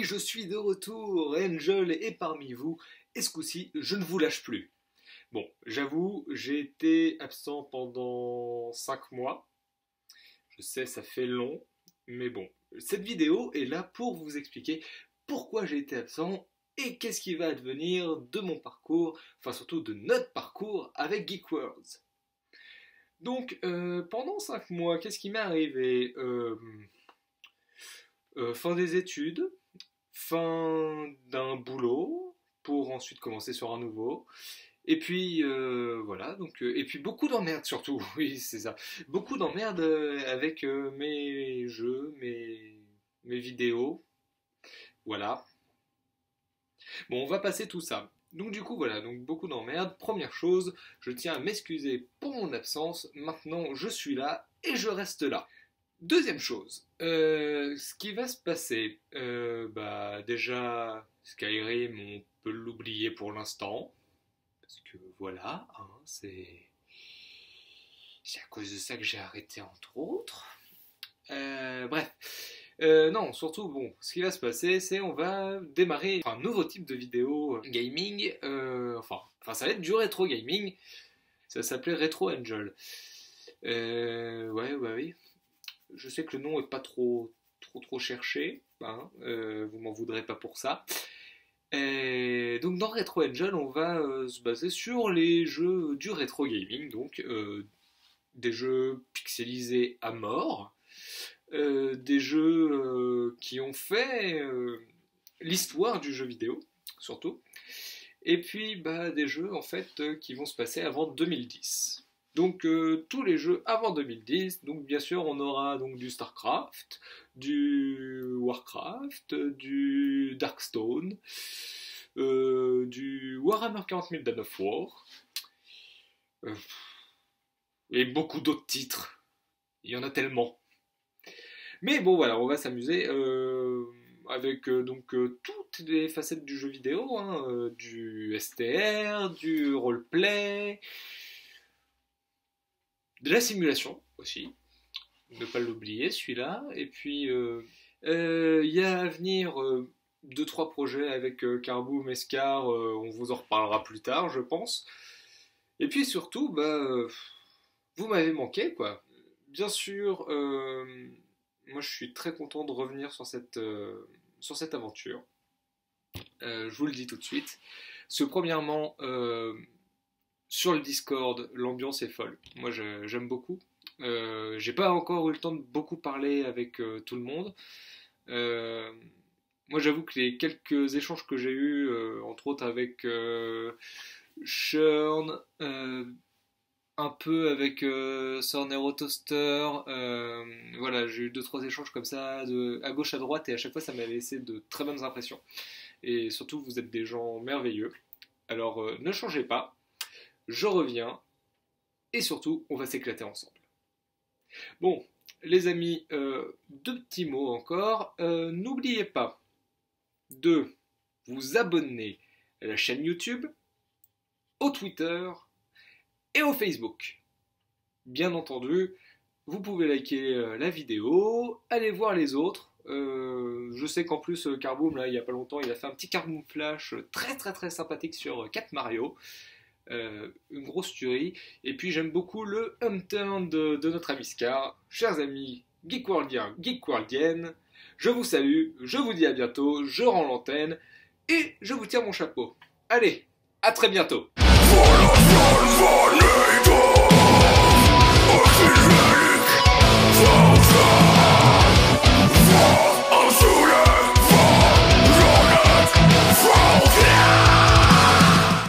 oui, je suis de retour, Angel est parmi vous, et ce coup-ci, je ne vous lâche plus. Bon, j'avoue, j'ai été absent pendant 5 mois. Je sais, ça fait long, mais bon. Cette vidéo est là pour vous expliquer pourquoi j'ai été absent et qu'est-ce qui va advenir de mon parcours, enfin surtout de notre parcours avec Geek Worlds. Donc, pendant 5 mois, qu'est-ce qui m'est arrivé? Fin des études, fin d'un boulot, pour ensuite commencer sur un nouveau. Et puis voilà, donc et puis beaucoup d'emmerdes surtout, oui c'est ça, beaucoup d'emmerdes avec mes jeux, mes vidéos, voilà. Bon, on va passer tout ça. Donc du coup voilà, donc beaucoup d'emmerdes. Première chose, je tiens à m'excuser pour mon absence. Maintenant, je suis là et je reste là. Deuxième chose, ce qui va se passer, déjà Skyrim, on peut l'oublier pour l'instant. Parce que voilà, hein, c'est à cause de ça que j'ai arrêté entre autres. Bref, non, surtout, bon, ce qui va se passer, c'est on va démarrer un nouveau type de vidéo gaming, enfin, ça va être du rétro gaming, ça va s'appeler Retro Angel. Oui, je sais que le nom est pas trop cherché, hein, vous m'en voudrez pas pour ça. Et donc dans Retro Angel, on va se baser sur les jeux du rétro gaming, donc des jeux pixelisés à mort, des jeux qui ont fait l'histoire du jeu vidéo, surtout, et puis des jeux en fait qui vont se passer avant 2010. Donc tous les jeux avant 2010, donc bien sûr on aura donc du StarCraft, du Warcraft, du Darkstone, du Warhammer 40 000 Dawn of War, et beaucoup d'autres titres. Il y en a tellement. Mais bon voilà, on va s'amuser avec toutes les facettes du jeu vidéo, hein, du STR, du roleplay, de la simulation aussi, ne pas l'oublier celui-là, et puis il y a à venir 2-3 projets avec Carboom, Escar, on vous en reparlera plus tard je pense, et puis surtout vous m'avez manqué quoi, bien sûr, moi je suis très content de revenir sur cette aventure, je vous le dis tout de suite, parce que premièrement, sur le Discord, l'ambiance est folle. Moi, j'aime beaucoup. J'ai pas encore eu le temps de beaucoup parler avec tout le monde. Moi, j'avoue que les quelques échanges que j'ai eus, entre autres avec Churn, un peu avec Sornero Toaster, voilà, j'ai eu 2-3 échanges comme ça, à gauche, à droite, et à chaque fois, ça m'a laissé de très bonnes impressions. Et surtout, vous êtes des gens merveilleux. Alors, ne changez pas. Je reviens, et surtout, on va s'éclater ensemble. Bon, les amis, 2 petits mots encore. N'oubliez pas de vous abonner à la chaîne YouTube, au Twitter et au Facebook. Bien entendu, vous pouvez liker la vidéo, aller voir les autres. Je sais qu'en plus, Carboom, là, il n'y a pas longtemps, il a fait un petit Carboom Flash très sympathique sur 4 Mario. Une grosse tuerie, et puis j'aime beaucoup le Home-Turn de notre ami Scar. Chers amis Geekworldiens, Geekworldiennes, je vous salue, je vous dis à bientôt, je rends l'antenne et je vous tire mon chapeau. Allez, à très bientôt.